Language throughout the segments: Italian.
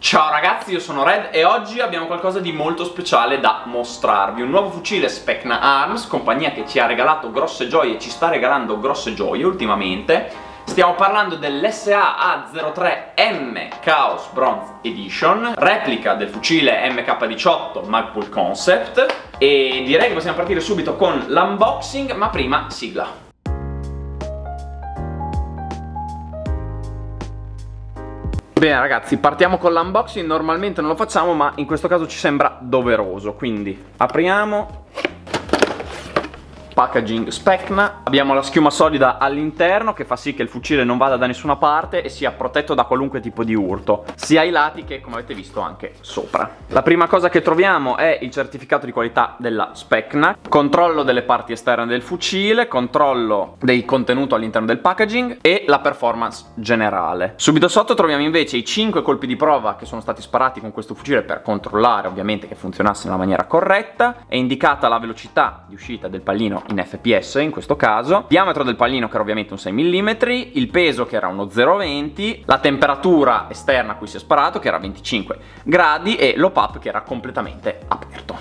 Ciao ragazzi, io sono Red e oggi abbiamo qualcosa di molto speciale da mostrarvi. Un nuovo fucile Specna Arms, compagnia che ci ha regalato grosse gioie e ci sta regalando grosse gioie ultimamente. Stiamo parlando dell'SA A03M Chaos Bronze Edition, replica del fucile MK18 Magpul Concept. E direi che possiamo partire subito con l'unboxing, ma prima sigla. Bene ragazzi, partiamo con l'unboxing. Normalmente non lo facciamo, ma in questo caso ci sembra doveroso. Quindi apriamo. Packaging Specna. Abbiamo la schiuma solida all'interno che fa sì che il fucile non vada da nessuna parte e sia protetto da qualunque tipo di urto, sia ai lati che, come avete visto, anche sopra. La prima cosa che troviamo è il certificato di qualità della Specna, controllo delle parti esterne del fucile, controllo dei contenuti all'interno del packaging e la performance generale. Subito sotto troviamo invece i 5 colpi di prova che sono stati sparati con questo fucile per controllare ovviamente che funzionasse nella maniera corretta. È indicata la velocità di uscita del pallino in fps in questo caso, diametro del pallino che era ovviamente un 6 mm, il peso che era uno 0,20, la temperatura esterna a cui si è sparato che era 25 gradi e l'op-up che era completamente aperto.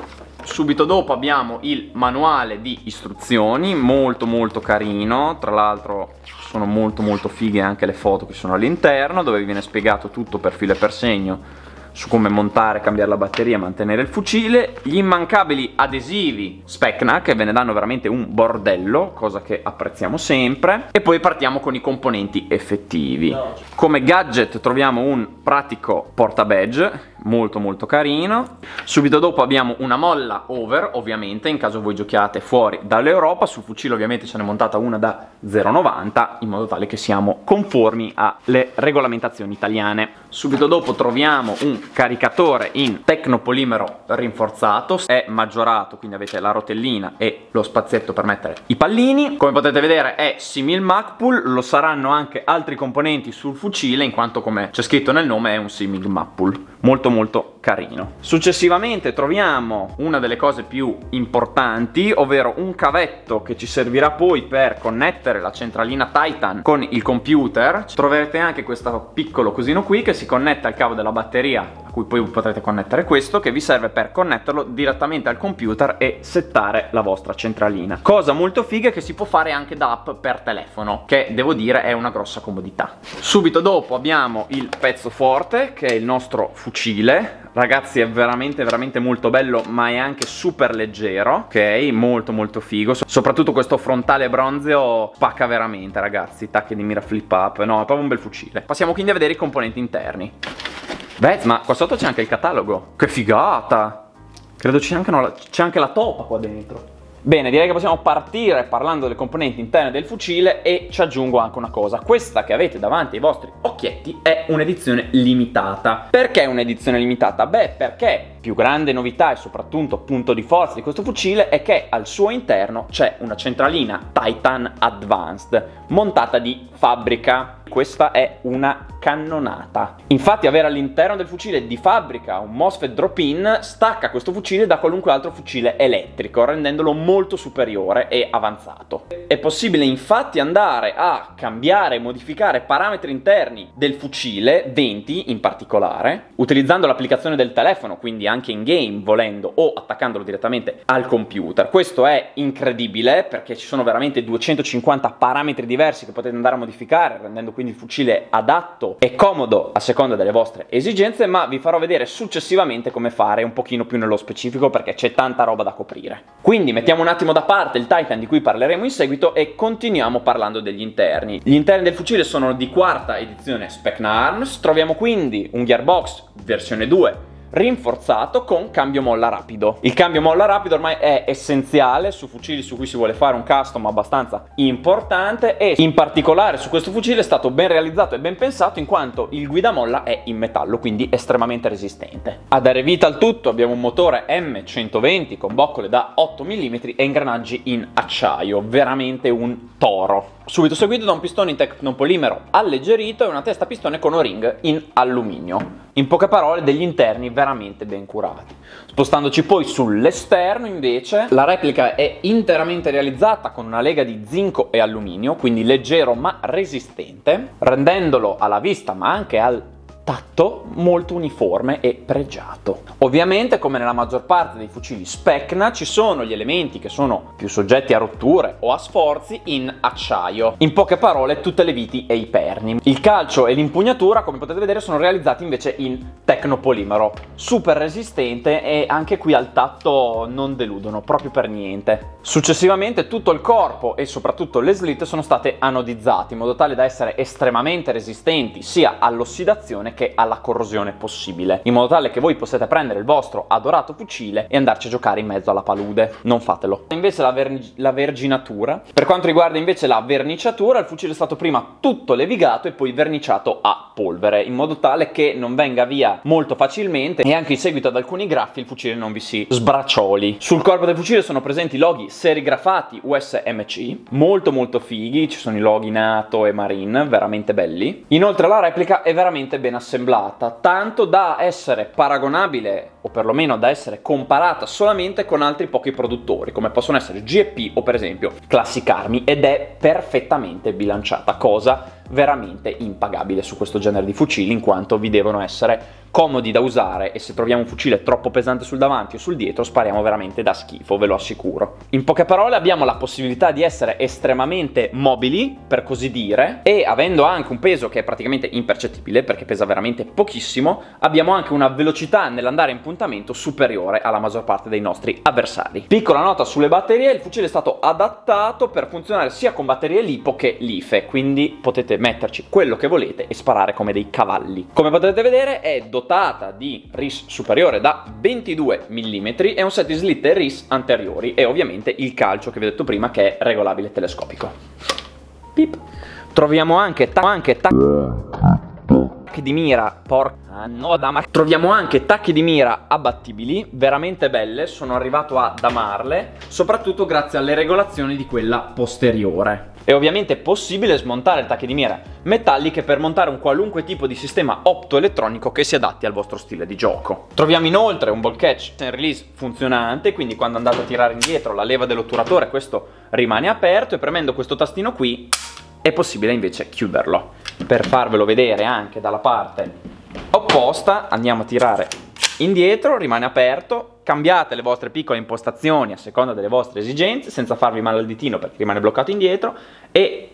Subito dopo abbiamo il manuale di istruzioni, molto carino, tra l'altro sono molto fighe anche le foto che sono all'interno, dove vi viene spiegato tutto per filo e per segno su come montare, cambiare la batteria e mantenere il fucile, gli immancabili adesivi Specna che ve ne danno veramente un bordello, cosa che apprezziamo sempre, e poi partiamo con i componenti effettivi. Come gadget troviamo un pratico porta badge molto carino. Subito dopo abbiamo una molla over, ovviamente in caso voi giochiate fuori dall'Europa. Sul fucile ovviamente ce n'è montata una da 0,90 in modo tale che siamo conformi alle regolamentazioni italiane. Subito dopo troviamo un caricatore in tecnopolimero rinforzato, è maggiorato, quindi avete la rotellina e lo spazietto per mettere i pallini. Come potete vedere è simil Magpul, lo saranno anche altri componenti sul fucile in quanto, come c'è scritto nel nome, è un simil Magpul molto carino. Successivamente troviamo una delle cose più importanti, ovvero un cavetto che ci servirà poi per connettere la centralina Titan con il computer. Troverete anche questo piccolo cosino qui che si connette al cavo della batteria, a cui poi potrete connettere questo, che vi serve per connetterlo direttamente al computer e settare la vostra centralina. Cosa molto figa che si può fare anche da app per telefono, che devo dire è una grossa comodità. Subito dopo abbiamo il pezzo forte che è il nostro fucile. Ragazzi, è veramente molto bello, ma è anche super leggero, ok? Molto figo. Soprattutto questo frontale bronzeo spacca veramente, ragazzi. Tacche di mira flip up, no, è proprio un bel fucile. Passiamo quindi a vedere i componenti interni. Beh, ma qua sotto c'è anche il catalogo. Che figata! Credo c'è anche la topa qua dentro. Bene, direi che possiamo partire parlando delle componenti interne del fucile e ci aggiungo anche una cosa. Questa che avete davanti ai vostri occhietti è un'edizione limitata. Perché un'edizione limitata? Beh, perché più grande novità e soprattutto punto di forza di questo fucile è che al suo interno c'è una centralina Titan Advanced montata di fabbrica. Questa è una cannonata. Infatti avere all'interno del fucile di fabbrica un MOSFET drop-in stacca questo fucile da qualunque altro fucile elettrico, rendendolo molto superiore e avanzato. È possibile infatti andare a cambiare e modificare parametri interni del fucile, 20 in particolare, utilizzando l'applicazione del telefono, quindi anche in game volendo, o attaccandolo direttamente al computer. Questo è incredibile perché ci sono veramente 250 parametri diversi che potete andare a modificare, rendendo quindi il fucile adatto e comodo a seconda delle vostre esigenze, ma vi farò vedere successivamente come fare un pochino più nello specifico perché c'è tanta roba da coprire. Quindi mettiamo un attimo da parte il Titan di cui parleremo in seguito e continuiamo parlando degli interni. Gli interni del fucile sono di quarta edizione Specna Arms, troviamo quindi un gearbox versione 2 rinforzato con cambio molla rapido. Il cambio molla rapido ormai è essenziale su fucili su cui si vuole fare un custom abbastanza importante e in particolare su questo fucile è stato ben realizzato e ben pensato in quanto il guidamolla è in metallo, quindi estremamente resistente. A dare vita al tutto abbiamo un motore M120 con boccole da 8 mm e ingranaggi in acciaio, veramente un toro. Subito seguito da un pistone in tecnopolimero alleggerito e una testa pistone con O-ring in alluminio. In poche parole, degli interni veramente ben curati. Spostandoci poi sull'esterno invece, la replica è interamente realizzata con una lega di zinco e alluminio, quindi leggero ma resistente, rendendolo alla vista ma anche al tatto molto uniforme e pregiato. Ovviamente, come nella maggior parte dei fucili Specna, ci sono gli elementi che sono più soggetti a rotture o a sforzi in acciaio. In poche parole, tutte le viti e i perni. Il calcio e l'impugnatura, come potete vedere, sono realizzati invece in tecnopolimero, super resistente, e anche qui al tatto non deludono proprio per niente. Successivamente tutto il corpo e soprattutto le slit sono state anodizzate in modo tale da essere estremamente resistenti sia all'ossidazione che alla corrosione possibile, in modo tale che voi possiate prendere il vostro adorato fucile e andarci a giocare in mezzo alla palude. Non fatelo. Invece la verginatura. Per quanto riguarda invece la verniciatura, il fucile è stato prima tutto levigato e poi verniciato a polvere, in modo tale che non venga via molto facilmente e anche in seguito ad alcuni graffi il fucile non vi si sbraccioli. Sul corpo del fucile sono presenti loghi serigrafati USMC, molto fighi, ci sono i loghi NATO e Marine, veramente belli. Inoltre la replica è veramente ben assemblata, tanto da essere paragonabile, o perlomeno da essere comparata solamente con altri pochi produttori, come possono essere GEP o per esempio Classic Army, ed è perfettamente bilanciata, cosa veramente impagabile su questo genere di fucili, in quanto vi devono essere comodi da usare, e se troviamo un fucile troppo pesante sul davanti o sul dietro spariamo veramente da schifo, ve lo assicuro. In poche parole, abbiamo la possibilità di essere estremamente mobili, per così dire, e avendo anche un peso che è praticamente impercettibile perché pesa veramente pochissimo, abbiamo anche una velocità nell'andare in puntamento superiore alla maggior parte dei nostri avversari. Piccola nota sulle batterie: il fucile è stato adattato per funzionare sia con batterie LiPo che LiFe, quindi potete metterci quello che volete e sparare come dei cavalli. Come potete vedere è dotata di RIS superiore da 22 mm e un set di slit e RIS anteriori, e ovviamente il calcio che vi ho detto prima, che è regolabile telescopico. Pip. Troviamo anche tacchi di mira, troviamo anche tacchi di mira abbattibili, veramente belle, sono arrivato ad amarle, soprattutto grazie alle regolazioni di quella posteriore. È ovviamente possibile smontare le tacche di mira metalliche per montare un qualunque tipo di sistema optoelettronico che si adatti al vostro stile di gioco. Troviamo inoltre un ball catch and release funzionante, quindi quando andate a tirare indietro la leva dell'otturatore questo rimane aperto, e premendo questo tastino qui è possibile invece chiuderlo. Per farvelo vedere anche dalla parte opposta, andiamo a tirare indietro, rimane aperto, cambiate le vostre piccole impostazioni a seconda delle vostre esigenze senza farvi male al ditino perché rimane bloccato indietro, e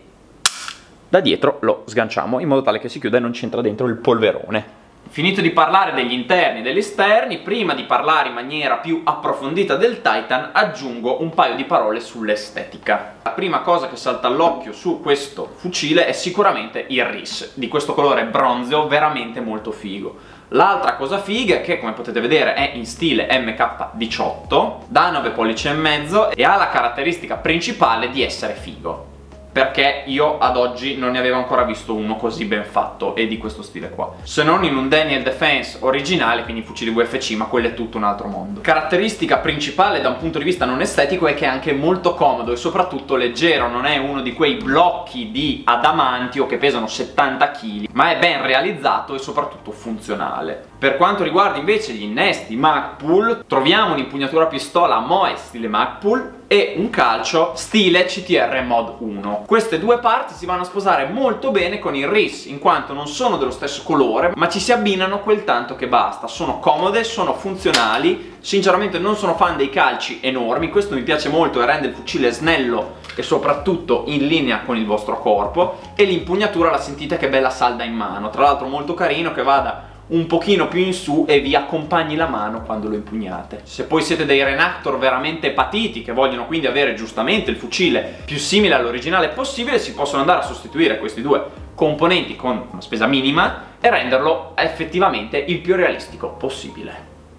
da dietro lo sganciamo in modo tale che si chiuda e non ci entra dentro il polverone. Finito di parlare degli interni e degli esterni, prima di parlare in maniera più approfondita del Titan aggiungo un paio di parole sull'estetica. La prima cosa che salta all'occhio su questo fucile è sicuramente il RIS, di questo colore bronzeo veramente molto figo. L'altra cosa figa è che, come potete vedere, è in stile MK18, da 9,5 pollici e ha la caratteristica principale di essere figo, perché io ad oggi non ne avevo ancora visto uno così ben fatto e di questo stile qua, se non in un Daniel Defense originale, quindi fucili UFC, ma quello è tutto un altro mondo. Caratteristica principale da un punto di vista non estetico è che è anche molto comodo e soprattutto leggero, non è uno di quei blocchi di adamantio che pesano 70 kg, ma è ben realizzato e soprattutto funzionale. Per quanto riguarda invece gli innesti Magpul, troviamo un'impugnatura a pistola Moe stile Magpul e un calcio stile CTR Mod 1. Queste due parti si vanno a sposare molto bene con il RIS, in quanto non sono dello stesso colore, ma ci si abbinano quel tanto che basta. Sono comode, sono funzionali. Sinceramente non sono fan dei calci enormi, questo mi piace molto e rende il fucile snello e soprattutto in linea con il vostro corpo, e l'impugnatura la sentite che bella salda in mano. Tra l'altro molto carino che vada un pochino più in su e vi accompagni la mano quando lo impugnate. Se poi siete dei Renactor veramente patiti che vogliono quindi avere giustamente il fucile più simile all'originale possibile, si possono andare a sostituire questi due componenti con una spesa minima e renderlo effettivamente il più realistico possibile.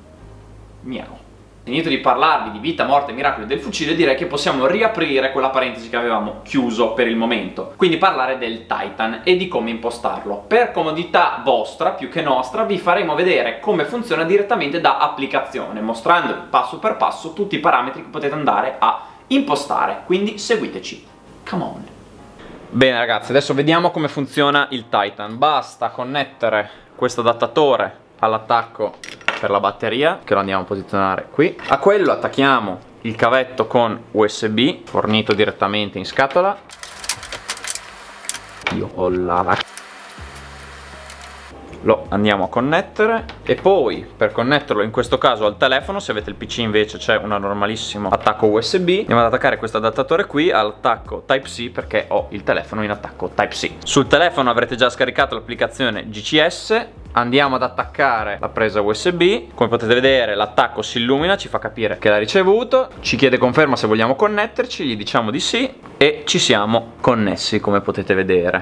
Miau. Finito di parlarvi di vita, morte e miracoli del fucile, direi che possiamo riaprire quella parentesi che avevamo chiuso per il momento, quindi parlare del Titan e di come impostarlo. Per comodità vostra più che nostra vi faremo vedere come funziona direttamente da applicazione, mostrandovi passo per passo tutti i parametri che potete andare a impostare, quindi seguiteci. Come on! Bene ragazzi, adesso vediamo come funziona il Titan. Basta connettere questo adattatore all'attacco per la batteria, che lo andiamo a posizionare qui. A quello attacchiamo il cavetto con USB fornito direttamente in scatola. Io ho la lo andiamo a connettere e poi per connetterlo in questo caso al telefono, se avete il PC invece c'è un normalissimo attacco USB, andiamo ad attaccare questo adattatore qui all'attacco Type-C perché ho il telefono in attacco Type-C. Sul telefono avrete già scaricato l'applicazione GCS, andiamo ad attaccare la presa USB, come potete vedere l'attacco si illumina, ci fa capire che l'ha ricevuto, ci chiede conferma se vogliamo connetterci, gli diciamo di sì e ci siamo connessi come potete vedere.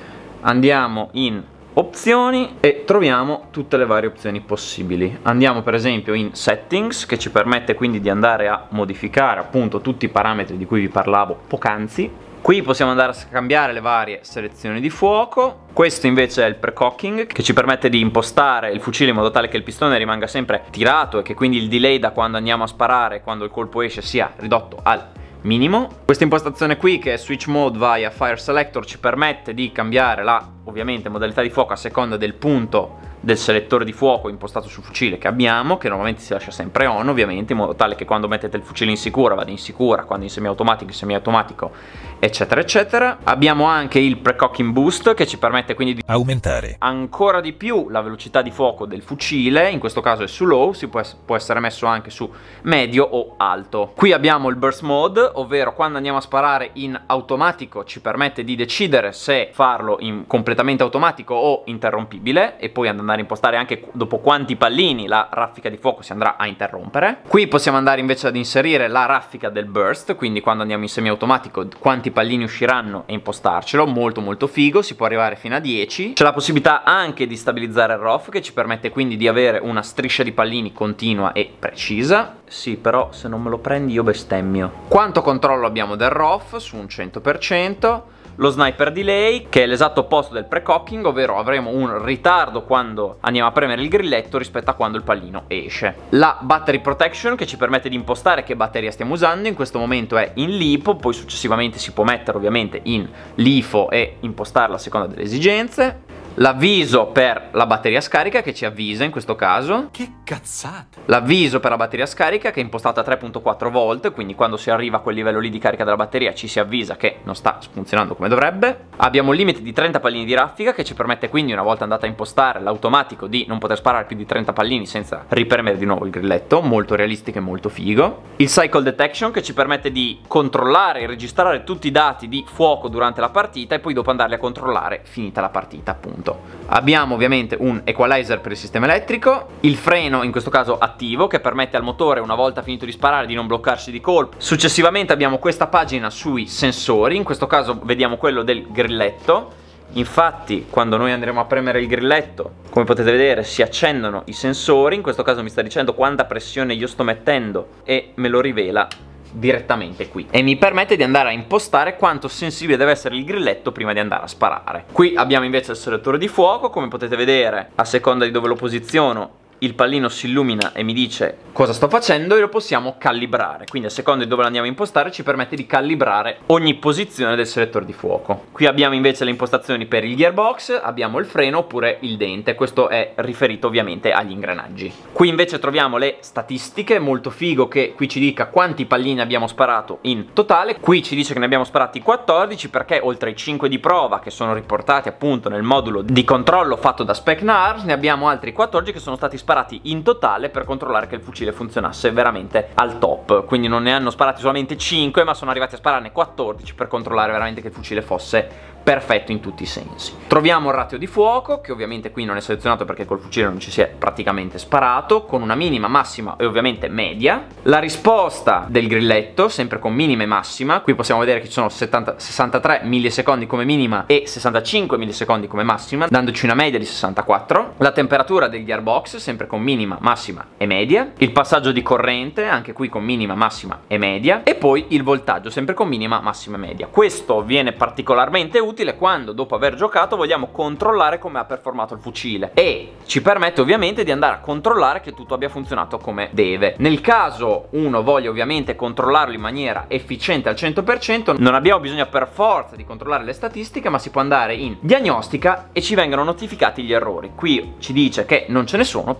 Andiamo in opzioni e troviamo tutte le varie opzioni possibili. Andiamo per esempio in settings, che ci permette quindi di andare a modificare appunto tutti i parametri di cui vi parlavo poc'anzi. Qui possiamo andare a cambiare le varie selezioni di fuoco. Questo invece è il precocking, che ci permette di impostare il fucile in modo tale che il pistone rimanga sempre tirato e che quindi il delay da quando andiamo a sparare, quando il colpo esce, sia ridotto al minimo. Questa impostazione qui, che è switch mode via fire selector, ci permette di cambiare la ovviamente modalità di fuoco a seconda del punto del selettore di fuoco impostato sul fucile che abbiamo, che normalmente si lascia sempre on ovviamente, in modo tale che quando mettete il fucile in sicura vada in sicura, quando in semiautomatico, eccetera eccetera. Abbiamo anche il precocking boost, che ci permette quindi di aumentare ancora di più la velocità di fuoco del fucile, in questo caso è su low, può essere messo anche su medio o alto. Qui abbiamo il burst mode, ovvero quando andiamo a sparare in automatico ci permette di decidere se farlo in completamente automatico o interrompibile e poi andare a impostare anche dopo quanti pallini la raffica di fuoco si andrà a interrompere. Qui possiamo andare invece ad inserire la raffica del burst, quindi quando andiamo in semiautomatico quanti pallini usciranno e impostarcelo, molto figo, si può arrivare fino a 10. C'è la possibilità anche di stabilizzare il ROF, che ci permette quindi di avere una striscia di pallini continua e precisa. Sì, però se non me lo prendi io bestemmio. Quanto controllo abbiamo del ROF? Su un 100%. Lo sniper delay, che è l'esatto opposto del precocking, ovvero avremo un ritardo quando andiamo a premere il grilletto rispetto a quando il pallino esce. La battery protection, che ci permette di impostare che batteria stiamo usando, in questo momento è in LiPo, poi successivamente si può mettere ovviamente in LiFo e impostarla a seconda delle esigenze. L'avviso per la batteria scarica, che ci avvisa in questo caso. Che cazzate! L'avviso per la batteria scarica, che è impostata a 3.4 volt, quindi quando si arriva a quel livello lì di carica della batteria ci si avvisa che non sta funzionando come dovrebbe. Abbiamo un limite di 30 pallini di raffica, che ci permette quindi, una volta andata a impostare l'automatico, di non poter sparare più di 30 pallini senza ripremere di nuovo il grilletto. Molto realistico e molto figo. Il cycle detection, che ci permette di controllare e registrare tutti i dati di fuoco durante la partita e poi dopo andarli a controllare finita la partita, appunto. Abbiamo ovviamente un equalizer per il sistema elettrico, il freno in questo caso attivo, che permette al motore, una volta finito di sparare, di non bloccarsi di colpo. Successivamente abbiamo questa pagina sui sensori, in questo caso vediamo quello del grilletto. Infatti quando noi andremo a premere il grilletto, come potete vedere, si accendono i sensori. In questo caso mi sta dicendo quanta pressione io sto mettendo e me lo rivela direttamente qui, e mi permette di andare a impostare quanto sensibile deve essere il grilletto prima di andare a sparare. Qui abbiamo invece il selettore di fuoco, come potete vedere a seconda di dove lo posiziono il pallino si illumina e mi dice cosa sto facendo e lo possiamo calibrare, quindi a seconda di dove lo andiamo a impostare ci permette di calibrare ogni posizione del selettore di fuoco. Qui abbiamo invece le impostazioni per il gearbox, abbiamo il freno oppure il dente, questo è riferito ovviamente agli ingranaggi. Qui invece troviamo le statistiche, molto figo che qui ci dica quanti pallini abbiamo sparato in totale. Qui ci dice che ne abbiamo sparati 14 perché oltre ai 5 di prova che sono riportati appunto nel modulo di controllo fatto da SpecNARS, ne abbiamo altri 14 che sono stati sparati in totale per controllare che il fucile funzionasse veramente al top. Quindi non ne hanno sparati solamente 5, ma sono arrivati a spararne 14 per controllare veramente che il fucile fosse perfetto in tutti i sensi. Troviamo il ratio di fuoco, che ovviamente qui non è selezionato perché col fucile non ci si è praticamente sparato, con una minima, massima e ovviamente media. La risposta del grilletto, sempre con minima e massima. Qui possiamo vedere che ci sono 63 millisecondi come minima e 65 millisecondi come massima, dandoci una media di 64. La temperatura del gearbox, sempre con minima, massima e media. Il passaggio di corrente, anche qui con minima, massima e media. E poi il voltaggio, sempre con minima, massima e media. Questo viene particolarmente utile quando dopo aver giocato vogliamo controllare come ha performato il fucile, e ci permette ovviamente di andare a controllare che tutto abbia funzionato come deve. Nel caso uno voglia ovviamente controllarlo in maniera efficiente al 100%, non abbiamo bisogno per forza di controllare le statistiche, ma si può andare in diagnostica e ci vengono notificati gli errori. Qui ci dice che non ce ne sono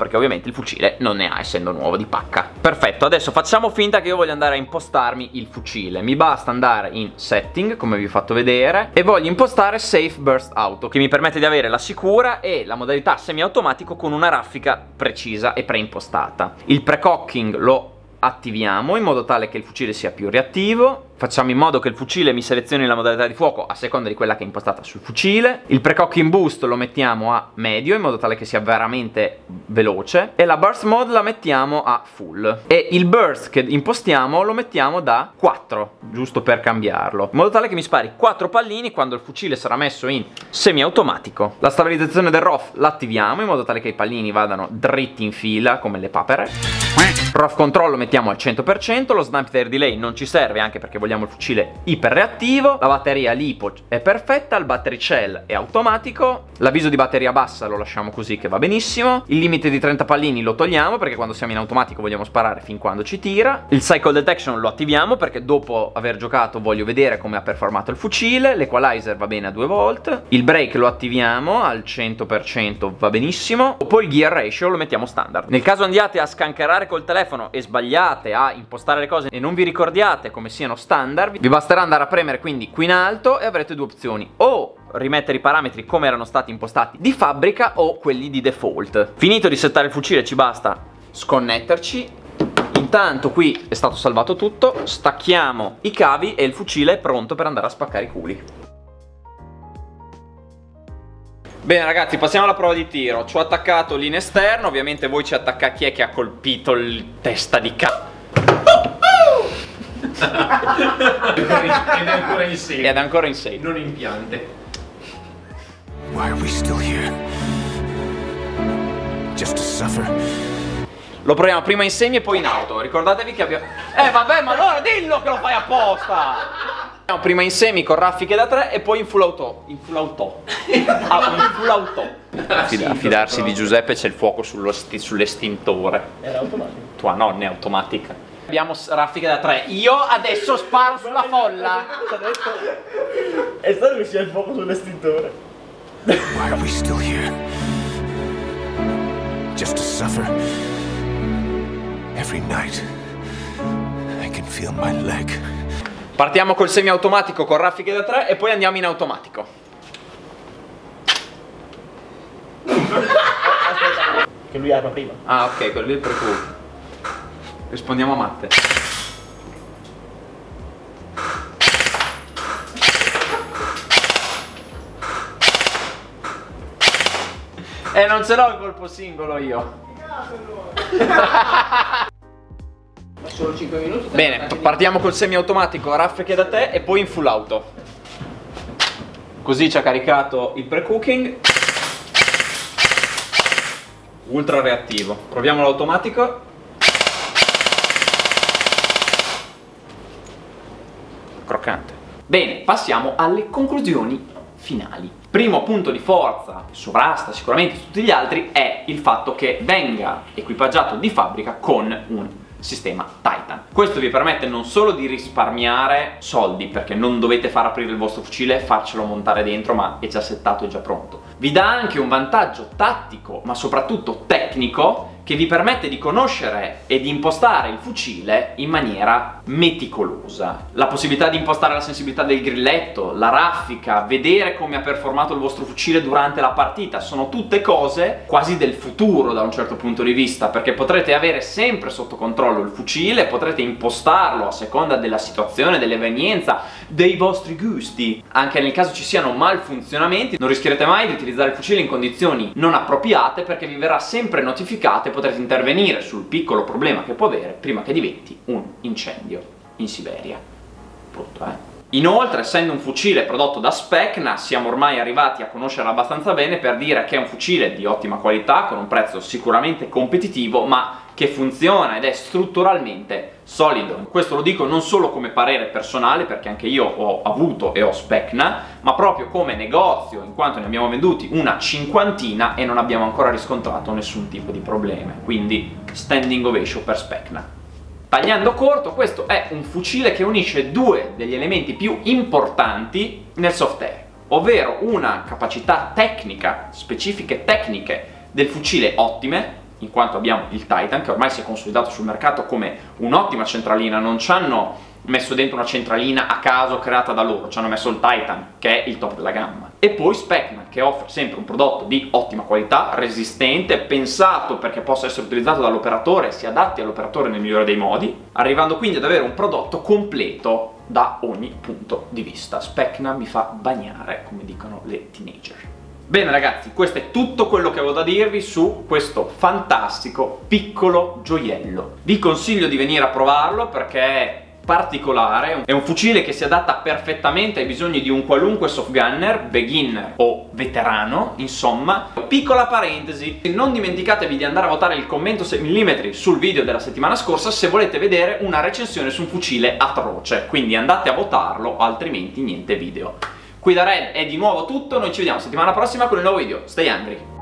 perché ovviamente il fucile non ne ha, essendo nuovo di pacca. Perfetto, adesso facciamo finta che io voglio andare a impostarmi il fucile. Mi basta andare in setting, come vi ho fatto vedere, e voglio impostare Safe Burst Auto, che mi permette di avere la sicura e la modalità semiautomatico con una raffica precisa e preimpostata. Il precocking lo attiviamo in modo tale che il fucile sia più reattivo. Facciamo in modo che il fucile mi selezioni la modalità di fuoco a seconda di quella che è impostata sul fucile. Il precocking boost lo mettiamo a medio in modo tale che sia veramente veloce, e la burst mode la mettiamo a full, e il burst che impostiamo lo mettiamo da 4, giusto per cambiarlo, in modo tale che mi spari 4 pallini quando il fucile sarà messo in semiautomatico. La stabilizzazione del ROF l'attiviamo in modo tale che i pallini vadano dritti in fila come le papere. ROF control lo mettiamo al 100%, lo snap air delay non ci serve anche perché vogliamo il fucile iper reattivo, la batteria LiPo è perfetta, il battery cell è automatico, l'avviso di batteria bassa lo lasciamo così che va benissimo, il limite di 30 pallini lo togliamo perché quando siamo in automatico vogliamo sparare fin quando ci tira, il cycle detection lo attiviamo perché dopo aver giocato voglio vedere come ha performato il fucile, l'equalizer va bene a 2 volt, il brake lo attiviamo al 100%, va benissimo, poi il gear ratio lo mettiamo standard. Nel caso andiate a scancherare col telefono e sbagliate a impostare le cose e non vi ricordiate come siano standard, vi basterà andare a premere quindi qui in alto e avrete 2 opzioni: o rimettere i parametri come erano stati impostati di fabbrica o quelli di default. Finito di settare il fucile ci basta sconnetterci. Intanto qui è stato salvato tutto, stacchiamo i cavi e il fucile è pronto per andare a spaccare i culi. Bene ragazzi, passiamo alla prova di tiro. Ci ho attaccato lì in esterno, ovviamente voi ci attaccate. Chi è che ha colpito il testa di Ed è ancora in sé. Ed è ancora in sé. Non in piante. Why are we still here? Just to suffer? Lo proviamo prima in semi e poi in auto. Ricordatevi che abbiamo... vabbè, ma allora dillo che lo fai apposta! Prima in semi con raffiche da 3 e poi in full auto. In full auto. In full auto. Fidarsi di Giuseppe, c'è il fuoco sull'estintore. Era automatico. Tua nonna è automatica. Abbiamo raffiche da 3. Io adesso sparo sulla folla. È stato che sia il fuoco sull'estintore. Why are we still here? Just to suffer? Every night I can feel my leg. Partiamo col semiautomatico con raffiche da 3 e poi andiamo in automatico. Che lui apre prima. Ah ok, quello lì è il precursore. Rispondiamo a Matte. Non ce l'ho il colpo singolo io. Solo 5 minuti. Bene, partiamo col semiautomatico, raffiche da te e poi in full auto. Così ci ha caricato il pre-cooking. Ultra reattivo. Proviamo l'automatico. Croccante. Bene, passiamo alle conclusioni finali. Primo punto di forza, sovrasta sicuramente su tutti gli altri, è il fatto che venga equipaggiato di fabbrica con un sistema Titan. Questo vi permette non solo di risparmiare soldi, perché non dovete far aprire il vostro fucile e farcelo montare dentro, ma è già settato e già pronto. Vi dà anche un vantaggio tattico, ma soprattutto tecnico, che vi permette di conoscere e di impostare il fucile in maniera meticolosa. La possibilità di impostare la sensibilità del grilletto, la raffica, vedere come ha performato il vostro fucile durante la partita, sono tutte cose quasi del futuro da un certo punto di vista, perché potrete avere sempre sotto controllo il fucile, potrete impostarlo a seconda della situazione, dell'evenienza, dei vostri gusti. Anche nel caso ci siano malfunzionamenti, non rischierete mai di utilizzare il fucile in condizioni non appropriate, perché vi verrà sempre notificato e potrete intervenire sul piccolo problema che può avere prima che diventi un incendio in Siberia. Brutto, Inoltre, essendo un fucile prodotto da Specna, siamo ormai arrivati a conoscerlo abbastanza bene per dire che è un fucile di ottima qualità, con un prezzo sicuramente competitivo, ma che funziona ed è strutturalmente solido. Questo lo dico non solo come parere personale, perché anche io ho avuto e ho Specna, ma proprio come negozio, in quanto ne abbiamo venduti una 50 e non abbiamo ancora riscontrato nessun tipo di problema. Quindi standing ovation per Specna. Tagliando corto, questo è un fucile che unisce due degli elementi più importanti nel soft air, ovvero una capacità tecnica, specifiche tecniche del fucile ottime, in quanto abbiamo il Titan, che ormai si è consolidato sul mercato come un'ottima centralina. Non ci hanno messo dentro una centralina a caso creata da loro, ci hanno messo il Titan, che è il top della gamma. E poi Specman, che offre sempre un prodotto di ottima qualità, resistente, pensato perché possa essere utilizzato dall'operatore, si adatti all'operatore nel migliore dei modi, arrivando quindi ad avere un prodotto completo da ogni punto di vista. Specman mi fa bagnare, come dicono le teenager. Bene ragazzi, questo è tutto quello che avevo da dirvi su questo fantastico piccolo gioiello. Vi consiglio di venire a provarlo perché è particolare, è un fucile che si adatta perfettamente ai bisogni di un qualunque soft gunner, beginner o veterano, insomma. Piccola parentesi, non dimenticatevi di andare a votare il commento 6 mm sul video della settimana scorsa se volete vedere una recensione su un fucile atroce, quindi andate a votarlo, altrimenti niente video. Qui da Red è di nuovo tutto, noi ci vediamo settimana prossima con il nuovo video. Stay angry!